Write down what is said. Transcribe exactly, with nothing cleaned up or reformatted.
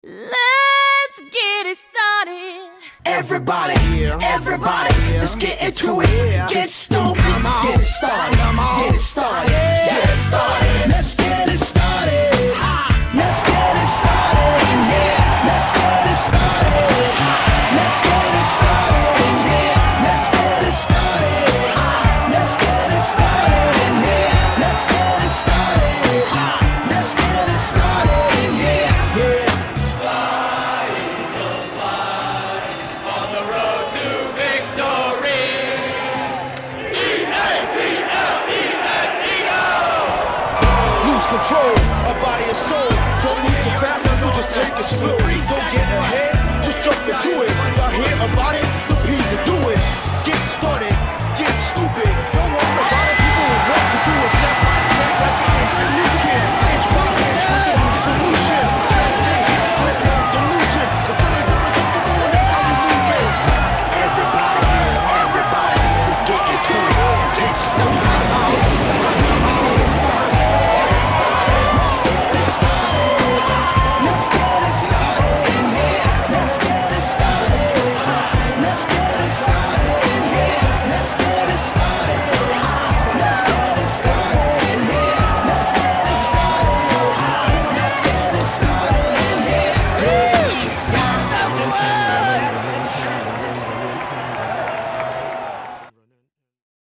Let's get it started. Everybody, everybody, let's get into it. Get stupid, get it started, get it started, get it started. Let's get it started. Let's get it started in here. Let's get it started. Let's get it started in here. Let's get it started. Let's get it started in here. Let's get it started. Let's get it started in here. Yeah. Control our body and soul. Don't move too fast, man, we'll just take it slow. Don't get ahead, just jump into it. Y'all hear about it? The P's are doing